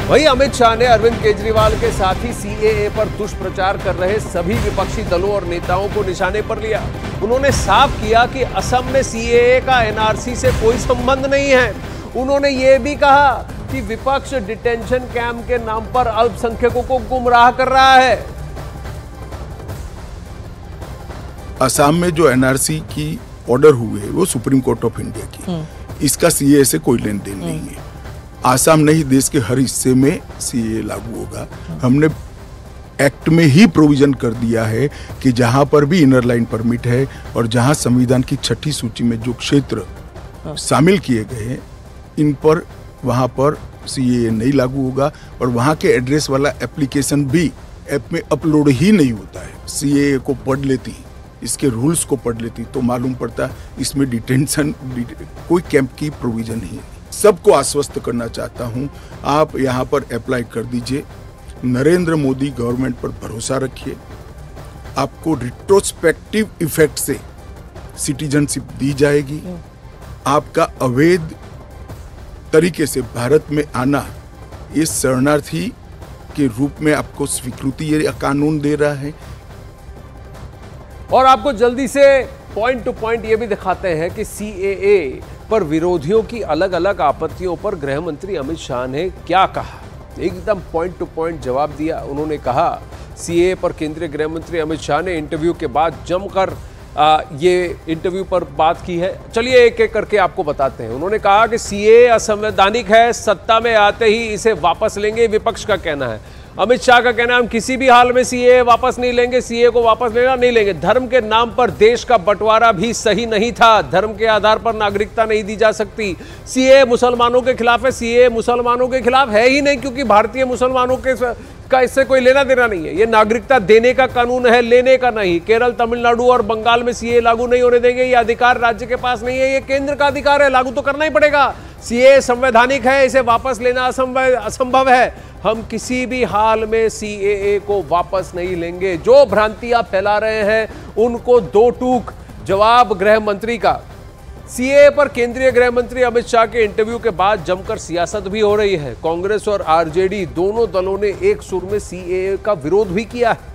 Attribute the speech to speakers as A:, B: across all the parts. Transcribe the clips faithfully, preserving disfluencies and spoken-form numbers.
A: वहीं अमित शाह ने अरविंद केजरीवाल के साथ ही सीएए पर दुष्प्रचार कर रहे सभी विपक्षी दलों और नेताओं को निशाने पर लिया। उन्होंने साफ किया कि असम में सीएए का एनआरसी से कोई संबंध नहीं है। उन्होंने ये भी कहा कि विपक्ष डिटेंशन कैंप के नाम पर अल्पसंख्यकों को गुमराह कर रहा है।
B: असम में जो एनआरसी की ऑर्डर हुए है वो सुप्रीम कोर्ट ऑफ इंडिया की, इसका सीएए से कोई लेन देन नहीं है। आसाम नहीं, देश के हर हिस्से में सीएए लागू होगा। हमने एक्ट में ही प्रोविजन कर दिया है कि जहां पर भी इनर लाइन परमिट है और जहां संविधान की छठी सूची में जो क्षेत्र शामिल किए गए हैं, इन पर वहां पर सीएए नहीं लागू होगा। और वहां के एड्रेस वाला एप्लीकेशन भी ऐप में अपलोड ही नहीं होता है। सीएए को पढ़ लेती, इसके रूल्स को पढ़ लेती तो मालूम पड़ता इसमें डिटेंशन कोई कैंप की प्रोविजन ही नहीं। सबको आश्वस्त करना चाहता हूं, आप यहां पर अप्लाई कर दीजिए। नरेंद्र मोदी गवर्नमेंट पर भरोसा रखिए। आपको रिट्रोस्पेक्टिव इफेक्ट से सिटीजनशिप दी जाएगी। आपका अवैध तरीके से भारत में आना, ये शरणार्थी के रूप में आपको स्वीकृति ये कानून दे रहा है।
A: और आपको जल्दी से पॉइंट टू पॉइंट ये भी दिखाते हैं कि सीएए पर विरोधियों की अलग अलग आपत्तियों पर गृह मंत्री अमित शाह ने क्या कहा। एकदम पॉइंट टू पॉइंट जवाब दिया। उन्होंने कहा सीएए पर केंद्रीय गृह मंत्री अमित शाह ने इंटरव्यू के बाद जमकर आ, ये इंटरव्यू पर बात की है। चलिए एक एक करके आपको बताते हैं। उन्होंने कहा कि सीएए असंवैधानिक है, सत्ता में आते ही इसे वापस लेंगे, विपक्ष का कहना है। अमित शाह का कहना है हम किसी भी हाल में सीएए वापस नहीं लेंगे, सीएए को वापस लेना नहीं लेंगे। धर्म के नाम पर देश का बंटवारा भी सही नहीं था, धर्म के आधार पर नागरिकता नहीं दी जा सकती। सीएए मुसलमानों के खिलाफ है, सीएए मुसलमानों के खिलाफ है ही नहीं, क्योंकि भारतीय मुसलमानों के का इससे कोई लेना देना नहीं है। ये नागरिकता देने का कानून है, लेने का नहीं। केरल, तमिलनाडु और बंगाल में सीएए लागू नहीं होने देंगे, ये अधिकार राज्य के पास नहीं है, ये केंद्र का अधिकार है, लागू तो करना ही पड़ेगा। सीएए संवैधानिक है, इसे वापस लेना असंभव है। हम किसी भी हाल में सीएए को वापस नहीं लेंगे। जो भ्रांतियां फैला रहे हैं उनको दो टूक जवाब गृह मंत्री का। सीएए पर केंद्रीय गृह मंत्री अमित शाह के इंटरव्यू के बाद जमकर सियासत भी हो रही है। कांग्रेस और आरजेडी दोनों दलों ने एक सुर में सीएए का विरोध भी किया है।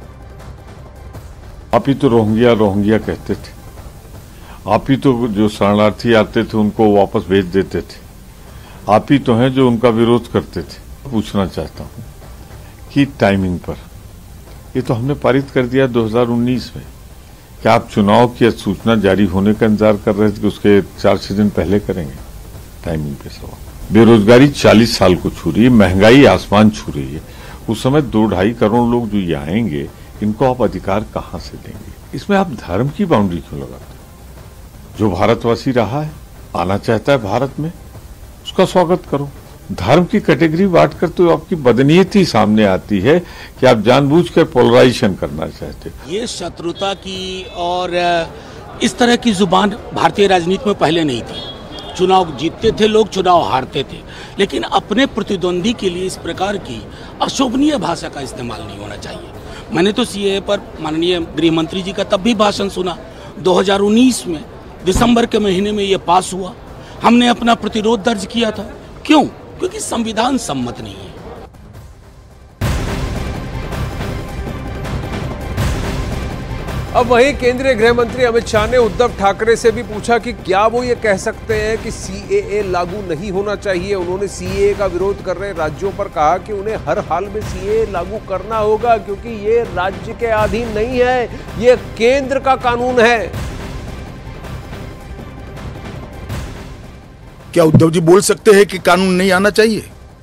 C: आप ही तो रोहिंग्या रोहिंग्या कहते थे, आप ही तो जो शरणार्थी आते थे उनको वापस भेज देते थे, आप ही तो हैं जो उनका विरोध करते थे। पूछना चाहता हूं कि टाइमिंग पर ये तो हमने पारित कर दिया दो हज़ार उन्नीस में, क्या आप चुनाव की अधिसूचना जारी होने का इंतजार कर रहे थे कि उसके चार छह दिन पहले करेंगे? टाइमिंग पे सवाल। बेरोजगारी चालीस साल को छू रही है, महंगाई आसमान छू रही है। उस समय दो ढाई करोड़ लोग जो ये आएंगे, इनको आप अधिकार कहां से देंगे? इसमें आप धर्म की बाउंड्री क्यों लगाते हो? जो भारतवासी रहा है, आना चाहता है भारत में, उसका स्वागत करो। धर्म की कैटेगरी बांट कर तो आपकी बदनीयती सामने आती है कि आप जानबूझकर पोलराइजेशन करना चाहते हो।
D: ये शत्रुता की और इस तरह की जुबान भारतीय राजनीति में पहले नहीं थी। चुनाव जीतते थे लोग, चुनाव हारते थे, लेकिन अपने प्रतिद्वंदी के लिए इस प्रकार की अशोभनीय भाषा का इस्तेमाल नहीं होना चाहिए। मैंने तो सीएए पर माननीय गृह मंत्री जी का तब भी भाषण सुना, दो हज़ार उन्नीस में दिसंबर के महीने में ये पास हुआ। हमने अपना प्रतिरोध दर्ज किया था। क्यों? क्योंकि संविधान सम्मत नहीं है।
A: अब वहीं केंद्रीय गृह मंत्री अमित शाह ने उद्धव ठाकरे से भी पूछा कि क्या वो ये कह सकते हैं कि सीएए लागू नहीं होना चाहिए। उन्होंने सीएए का विरोध कर रहे राज्यों पर कहा कि उन्हें हर हाल में सीएए लागू करना होगा, क्योंकि ये राज्य के अधीन नहीं है, ये केंद्र का कानून है।
B: क्या उद्धव जी बोल सकते हैं कि कानून नहीं आना चाहिए?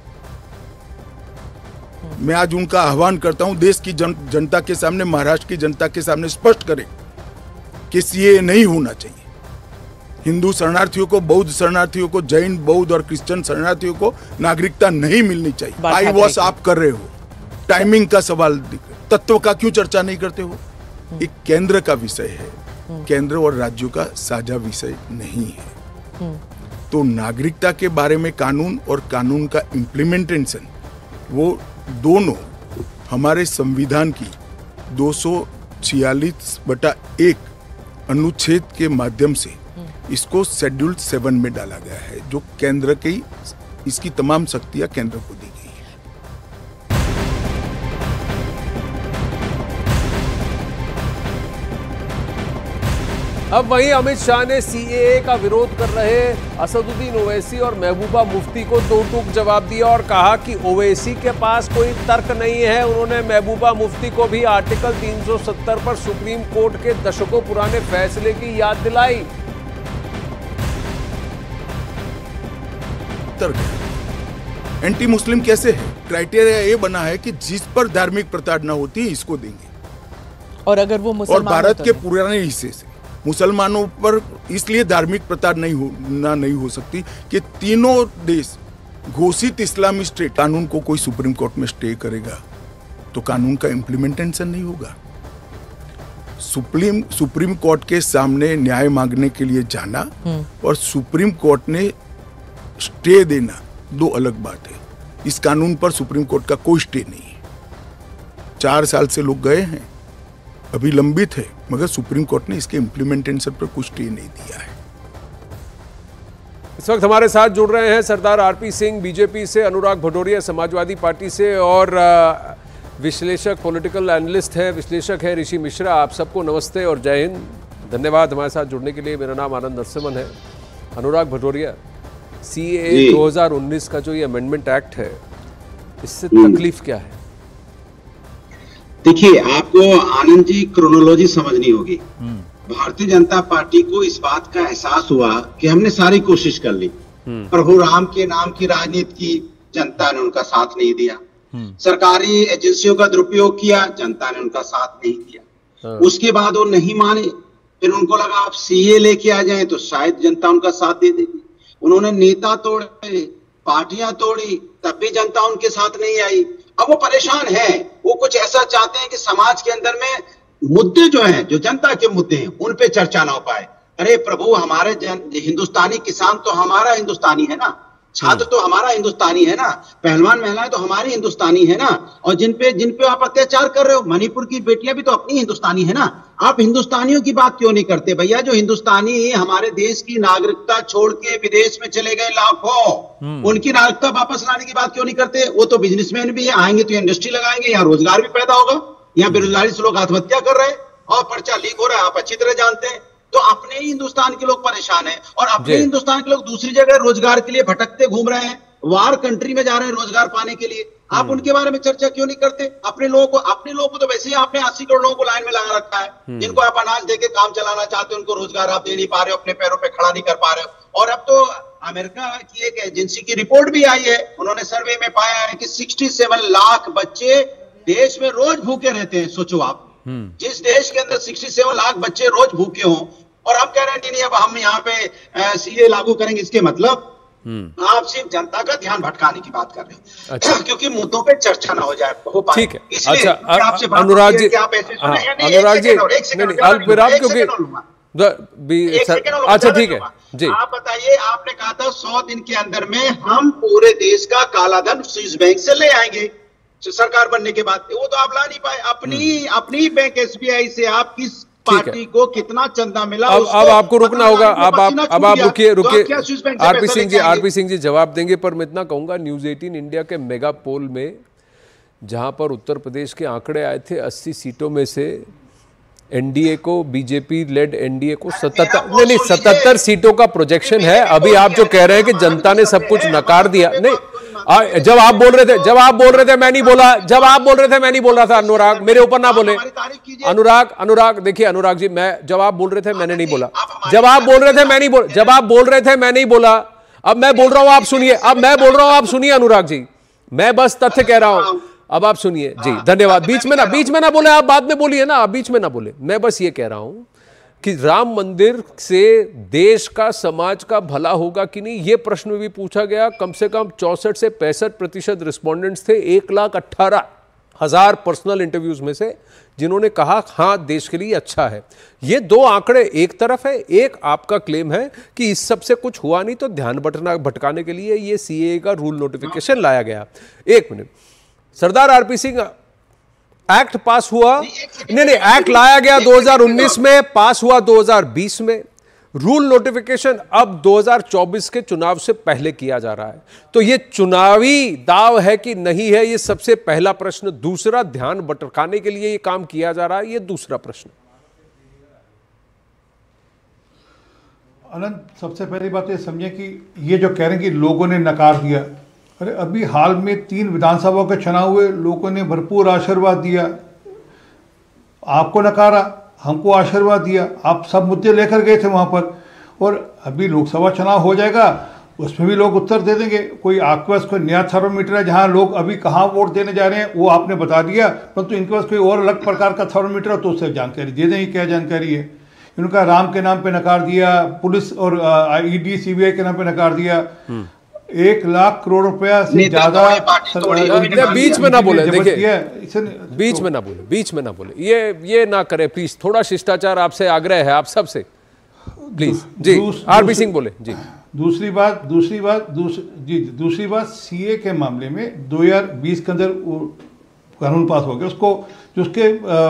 B: मैं आज उनका आह्वान करता हूं, देश की जन, जनता के सामने, महाराष्ट्र की जनता के सामने स्पष्ट करें कि सीएए नहीं होना चाहिए। हिंदू शरणार्थियों को, बौद्ध शरणार्थियों को, जैन, बौद्ध और क्रिश्चियन शरणार्थियों को नागरिकता नहीं मिलनी चाहिए। आई वॉश आप कर रहे हो, टाइमिंग का सवाल, तत्व का क्यों चर्चा नहीं करते हो? एक केंद्र का विषय है, केंद्र और राज्यों का साझा विषय नहीं है। तो नागरिकता के बारे में कानून और कानून का इम्प्लीमेंटेशन, वो दोनों हमारे संविधान की दो सौ छियालीस बटा एक अनुच्छेद के माध्यम से इसको शेड्यूल सेवन में डाला गया है, जो केंद्र की, इसकी तमाम शक्तियां केंद्र को दी गई है।
A: अब वहीं अमित शाह ने सीएए का विरोध कर रहे असदुद्दीन ओवैसी और महबूबा मुफ्ती को दो टूक जवाब दिया और कहा कि ओवैसी के पास कोई तर्क नहीं है। उन्होंने महबूबा मुफ्ती को भी आर्टिकल तीन सौ सत्तर पर सुप्रीम कोर्ट के दशकों पुराने फैसले की याद दिलाई।
B: तर्क एंटी मुस्लिम कैसे है? क्राइटेरिया ये बना है कि जिस पर धार्मिक प्रताड़ना होती है इसको देंगे,
E: और अगर वो
B: और भारत के पुराने हिस्से से मुसलमानों पर इसलिए धार्मिक प्रताड़ना नहीं होना नहीं हो सकती कि तीनों देश घोषित इस्लामी स्टेट कानून को कोई सुप्रीम कोर्ट में स्टे करेगा तो कानून का इम्प्लीमेंटेशन नहीं होगा। सुप्रीम सुप्रीम कोर्ट के सामने न्याय मांगने के लिए जाना और सुप्रीम कोर्ट ने स्टे देना दो अलग बात है। इस कानून पर सुप्रीम कोर्ट का कोई स्टे नहीं है। चार साल से लोग गए हैं, अभी लंबित है, मगर सुप्रीम कोर्ट ने इसके इम्प्लीमेंटेशन पर कुछ स्टे नहीं दिया है।
A: इस वक्त हमारे साथ जुड़ रहे हैं सरदार आरपी सिंह बीजेपी से, अनुराग भदौरिया समाजवादी पार्टी से और विश्लेषक पॉलिटिकल एनालिस्ट हैं, विश्लेषक हैं ऋषि मिश्रा। आप सबको नमस्ते और जय हिंद। धन्यवाद हमारे साथ जुड़ने के लिए। मेरा नाम आनंद नरसिम्हन है। अनुराग भदौरिया, सीएए दो हज़ार उन्नीस का जो ये अमेंडमेंट एक्ट है, इससे तकलीफ क्या है?
F: देखिए, आपको आनंद जी क्रोनोलॉजी समझनी होगी। भारतीय जनता पार्टी को इस बात का एहसास हुआ कि हमने सारी कोशिश कर ली, प्रभु राम के नाम की राजनीति की, जनता ने उनका साथ नहीं दिया। सरकारी एजेंसियों का दुरुपयोग किया, जनता ने उनका साथ नहीं दिया। उसके बाद वो नहीं माने, फिर उनको लगा आप सीए लेके आ जाएं तो शायद जनता उनका साथ दे देगी। उन्होंने नेता तोड़े, पार्टियां तोड़ी, तब भी जनता उनके साथ नहीं आई। अब वो परेशान है, वो कुछ ऐसा चाहते हैं कि समाज के अंदर में मुद्दे जो हैं, जो जनता के मुद्दे हैं, उन पे चर्चा ना हो पाए। अरे प्रभु, हमारे जन, हिंदुस्तानी किसान तो हमारा हिंदुस्तानी है ना, छात्र तो हमारा हिंदुस्तानी है ना, पहलवान महिलाएं तो हमारी हिंदुस्तानी है ना, और जिन पे जिन पे आप अत्याचार कर रहे हो, मणिपुर की बेटियां भी तो अपनी हिंदुस्तानी है ना। आप हिंदुस्तानियों की बात क्यों नहीं करते भैया? जो हिंदुस्तानी हमारे देश की नागरिकता छोड़ के विदेश में चले गए लाखों, उनकी नागरिकता वापस लाने की बात क्यों नहीं करते? वो तो बिजनेसमैन भी है, आएंगे तो इंडस्ट्री लगाएंगे, यहाँ रोजगार भी पैदा होगा। यहाँ बेरोजगारी से लोग आत्महत्या कर रहे हैं और पर्चा लीक हो रहा है, आप अच्छी तरह जानते हैं। तो अपने ही हिंदुस्तान के लोग परेशान हैं और अपने हिंदुस्तान के लोग दूसरी जगह रोजगार के लिए भटकते घूम रहे हैं, वार कंट्री में जा रहे हैं रोजगार पाने के लिए। आप उनके बारे में चर्चा क्यों नहीं करते? अपने लोगों को अपने लोगों को तो वैसे ही आपने अस्सी करोड़ लोगों को लाइन में लगा रखा है, जिनको आप अनाज देके काम चलाना चाहते हो, उनको रोजगार आप दे नहीं पा रहे हो, अपने पैरों पे खड़ा नहीं कर पा रहे हो। और अब तो अमेरिका की एक एजेंसी की रिपोर्ट भी आई है, उन्होंने सर्वे में पाया है कि सड़सठ लाख बच्चे देश में रोज भूखे रहते हैं। सोचो आप, जिस देश के अंदर सड़सठ लाख बच्चे रोज भूखे हों और आप कह रहे हैं नहीं, अब हम यहाँ पे सीए लागू करेंगे, इसके मतलब आप सिर्फ जनता का ध्यान भटकाने की बात कर रहे हो। अच्छा। क्योंकि मुद्दों पे चर्चा ना हो जाए, हो पाए। ठीक है।
A: अच्छा, अनुराग जी, अनुराग जी, अल्पविराम क्योंकि अच्छा ठीक है जी,
F: आप बताइए, आपने कहा था सौ दिन के अंदर में हम पूरे देश का काला धन स्विस बैंक से ले आएंगे सरकार बनने के बाद। वो तो आप ला नहीं पाए। अपनी अपनी बैंक एसबीआई से आप किस पार्टी को कितना चंदा मिला?
A: अब अब आपको रुकना होगा। अब आप अब आप रुकिए रुकिए आरपी सिंह जी, आरपी सिंह जी जवाब देंगे, पर मैं इतना कहूंगा, न्यूज अठारह इंडिया के मेगा पोल में जहां पर उत्तर प्रदेश के आंकड़े आए थे, अस्सी सीटों में से एनडीए को, बीजेपी लेड एनडीए को सतहत्तर नहीं नहीं सतहत्तर सीटों का प्रोजेक्शन है। अभी आप जो कह रहे हैं कि जनता ने सब कुछ नकार दिया, नहीं, आ, जब आप बोल रहे थे जब आप बोल रहे थे मैं नहीं बोला जब आप बोल रहे थे मैं नहीं बोल रहा था। अनुराग, मेरे ऊपर ना बोले। अनुराग अनुराग देखिए अनुराग जी, मैं जब आप बोल रहे थे मैंने नहीं बोला, जब आप बोल रहे थे मैं नहीं बोल जब आप बोल रहे थे मैं नहीं बोला। अब मैं बोल रहा हूं, आप सुनिए। अब मैं बोल रहा हूं, आप सुनिए अनुराग जी, मैं बस तथ्य कह रहा हूं, अब आप सुनिए जी। धन्यवाद। बीच में ना बीच में ना बोले, आप बाद में बोलिए ना, आप बीच में ना बोले। मैं बस ये कह रहा हूं कि राम मंदिर से देश का, समाज का भला होगा कि नहीं, ये प्रश्न भी पूछा गया। कम से कम चौसठ से पैंसठ प्रतिशत रिस्पॉन्डेंट्स थे, एक लाख अट्ठारह हजार पर्सनल इंटरव्यूज में से, जिन्होंने कहा हाँ देश के लिए अच्छा है। ये दो आंकड़े एक तरफ है, एक आपका क्लेम है कि इस सब से कुछ हुआ नहीं, तो ध्यान भटकना भटकाने के लिए ये सीए का रूल नोटिफिकेशन लाया गया। एक minute, Sardar RP Singh, act पास हुआ नहीं नहीं एक्ट लाया गया दो हज़ार उन्नीस में, पास हुआ दो हज़ार बीस में, रूल नोटिफिकेशन अब दो हज़ार चौबीस के चुनाव से पहले किया जा रहा है। तो ये चुनावी दाव है कि नहीं है, ये सबसे पहला प्रश्न। दूसरा, ध्यान भटकाने के लिए ये काम किया जा रहा है, ये दूसरा प्रश्न।
G: अनंत, सबसे पहली बात ये समझें कि ये जो कह रहे हैं कि लोगों ने नकार दिया, अरे अभी हाल में तीन विधानसभा के चुनाव हुए, लोगों ने भरपूर आशीर्वाद दिया, आपको नकारा, हमको आशीर्वाद दिया, आप सब मुद्दे लेकर गए थे वहाँ पर, और अभी लोकसभा चुनाव हो जाएगा उसमें भी लोग उत्तर दे देंगे। कोई आपके पास कोई नया थर्मोमीटर है जहाँ लोग अभी कहाँ वोट देने जा रहे हैं वो आपने बता दिया, परंतु इनके पास कोई और अलग प्रकार का थर्मोमीटर हो तो उससे जानकारी दे देंगे क्या जानकारी है। इनका राम के नाम पे नकार दिया, पुलिस और ईडी सीबीआई के नाम पे नकार दिया, एक लाख करोड़ रुपया से ज्यादा।
A: बीच में ना बोले, देखिए बीच में ना बोले, बीच में ना बोले, ये ये ना करे प्लीज, थोड़ा शिष्टाचार आपसे आग्रह है, आप सबसे प्लीज। जी आरपी सिंह बोले। जी
G: दूसरी बात दूसरी बात दूस, जी दूसरी बात सीए के मामले में दो हज़ार बीस के अंदर कानून पास हो गया, उसको जो उसके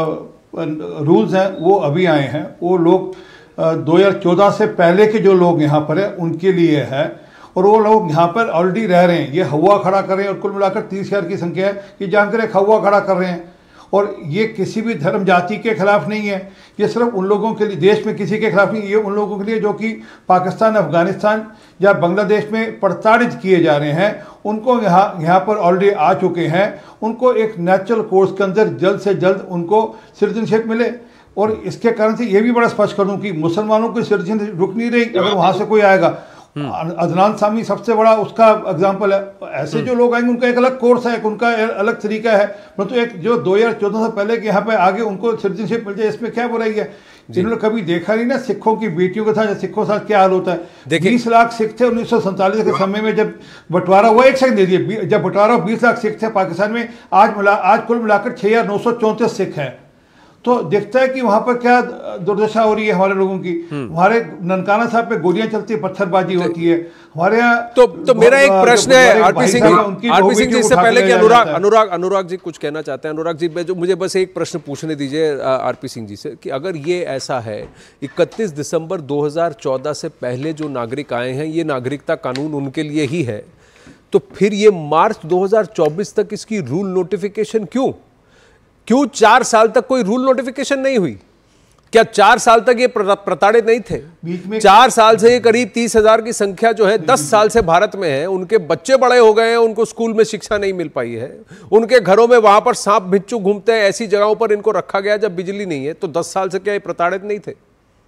G: रूल्स हैं वो अभी आए हैं, वो लोग दो हज़ार चौदह से पहले के जो लोग यहाँ पर हैं उनके लिए है, और वो लोग यहाँ पर ऑलरेडी रह रहे हैं, ये हवा खड़ा कर रहे हैं, और कुल मिलाकर तीस हजार की संख्या है, ये जानकर एक हवा खड़ा कर रहे हैं। और ये किसी भी धर्म जाति के खिलाफ नहीं है, ये सिर्फ उन लोगों के लिए, देश में किसी के खिलाफ नहीं, ये उन लोगों के लिए जो कि पाकिस्तान, अफगानिस्तान या बांग्लादेश में प्रताड़ित किए जा रहे हैं, उनको यहाँ यहाँ पर ऑलरेडी आ चुके हैं, उनको एक नेचुरल कोर्स के अंदर जल्द से जल्द उनको सिटीजनशिप मिले। और इसके कारण से ये भी बड़ा स्पष्ट कर दूँ कि मुसलमानों की सिटीजनशिप रुक नहीं रही अगर वहाँ से कोई आएगा। अदनान सामी सबसे बड़ा उसका एग्जाम्पल है। ऐसे जो लोग आएंगे उनका एक अलग कोर्स है, उनका अलग तरीका है, परंतु तो एक जो दो हज़ार चौदह से पहले के यहाँ पे आगे उनको सिटीजनशिप मिल जाए, इसमें क्या बुराई है। जिन्होंने कभी देखा नहीं ना सिखों की बेटियों के साथ, सिखों के साथ क्या हाल होता है। बीस लाख सिख थे उन्नीस सौ सैंतालीस के समय में जब बंटवारा हुआ, एक सेकंड दे दिए, जब बंटवारा बीस लाख सिख थे पाकिस्तान में, आज मिला आज कुल मिलाकर छह हजार नौ सौ चौंतीस सिख हैं। तो दिखता है कि वहां पर क्या दुर्दशा हो रही है हमारे लोगों की। हमारे ननकाना साहब पे गोलियां चलती है, पत्थरबाजी होती है हमारे यहाँ।
A: तो तो मेरा एक प्रश्न है आरपी सिंह जी, आरपी सिंह जी, इससे पहले कि अनुराग अनुराग अनुराग जी कुछ कहना चाहते हैं। अनुराग जी, जो मुझे बस एक प्रश्न पूछने दीजिए आरपी सिंह जी से कि अगर ये ऐसा है, इकतीस दिसंबर दो हज़ार चौदह से पहले जो नागरिक आए हैं, ये नागरिकता कानून उनके लिए ही है, तो फिर ये मार्च दो हज़ार चौबीस तक इसकी रूल नोटिफिकेशन क्यों क्यों चार साल तक कोई रूल नोटिफिकेशन नहीं हुई? क्या चार साल तक ये प्रताड़ित नहीं थे? बीच में चार साल से ये करीब तीस हजार की संख्या जो है दस साल से भारत में है, उनके बच्चे बड़े हो गए हैं, उनको स्कूल में शिक्षा नहीं मिल पाई है, उनके घरों में वहां पर सांप बिच्छू घूमते हैं, ऐसी जगहों पर इनको रखा गया जब बिजली नहीं है, तो दस साल से क्या ये प्रताड़ित नहीं थे?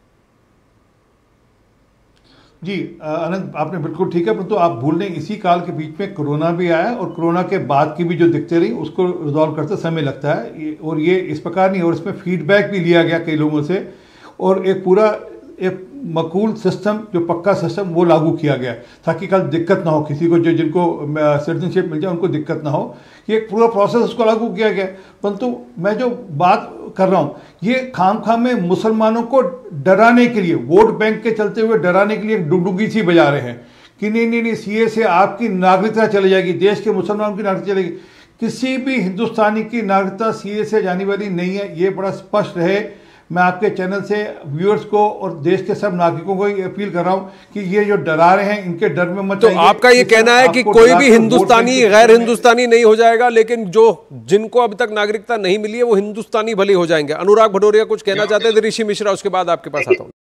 G: जी अनंत, आपने बिल्कुल ठीक है, परंतु तो आप भूल दें इसी काल के बीच में कोरोना भी आया, और कोरोना के बाद की भी जो दिक्कतें रही उसको रिजॉल्व करते समय लगता है, और ये इस प्रकार नहीं, और इसमें फीडबैक भी लिया गया कई लोगों से, और एक पूरा एक मकूल सिस्टम, जो पक्का सिस्टम वो लागू किया गया ताकि कल दिक्कत ना हो किसी को, जो जिनको सिटीजनशिप मिल जाए उनको दिक्कत ना हो। ये एक पूरा प्रोसेस उसको लागू किया गया, परंतु मैं जो बात कर रहा हूँ ये खाम खाम में मुसलमानों को डराने के लिए, वोट बैंक के चलते हुए डराने के लिए डुगडुगी सी बजा रहे हैं कि नहीं नहीं नहीं सीए से आपकी नागरिकता चली जाएगी, देश के मुसलमानों की नागरिकता चलेगी। किसी भी हिंदुस्तानी की नागरिकता सीए से जाने वाली नहीं है, ये बड़ा स्पष्ट रहे। मैं आपके चैनल से व्यूअर्स को और देश के सब नागरिकों को ये अपील कर रहा हूं कि ये जो डरा रहे हैं इनके डर में मत।
A: तो आपका ये कहना है कि कोई भी हिंदुस्तानी गैर हिंदुस्तानी नहीं हो जाएगा, लेकिन जो जिनको अभी तक नागरिकता नहीं मिली है वो हिंदुस्तानी भले हो जाएंगे। अनुराग भदौरिया कुछ कहना चाहते थे, ऋषि मिश्रा, उसके बाद आपके पास आता हूं।